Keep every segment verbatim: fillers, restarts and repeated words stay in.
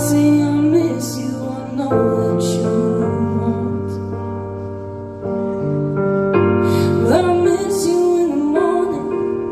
say I miss you, I know that you won't. But I miss you in the morning.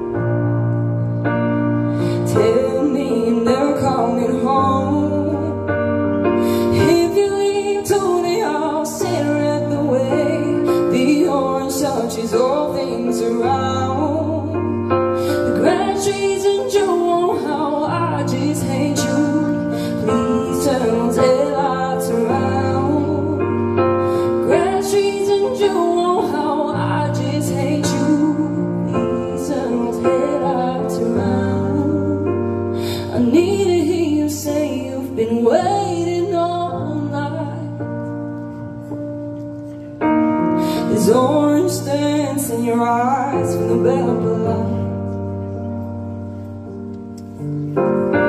Tell me you're never coming home. If you leave today, I'll sit right the way. The orange touches all things around. The grass trees and you, oh how I just hate you. Please turn those headlights around. Grass trees and you, oh how I just hate you. Please turn those headlights around. I need to hear you say you've been waiting all night. There's orange stains in your eyes from the bell light.